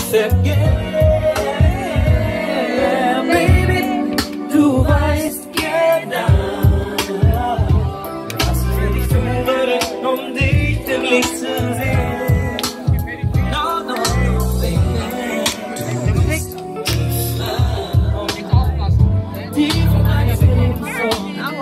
vergehen. Baby, du weißt genau, was ich für dich tun würde, um dich glücklich zu sehen. No, no, baby. Die von einer Sehnsucht.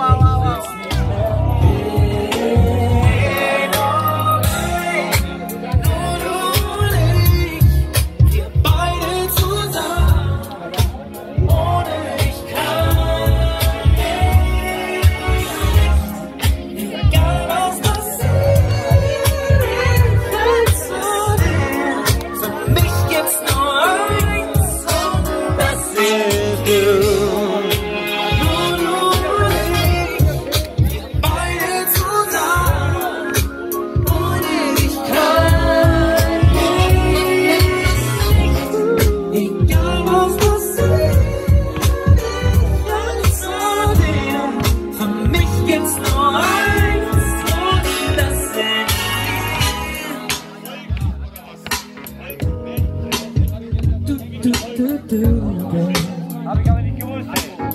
Hab ich aber nicht gewusst.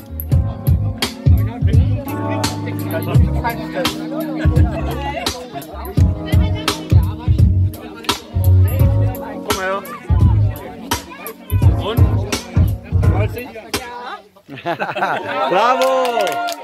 Komm her. Und? 90? Bravo!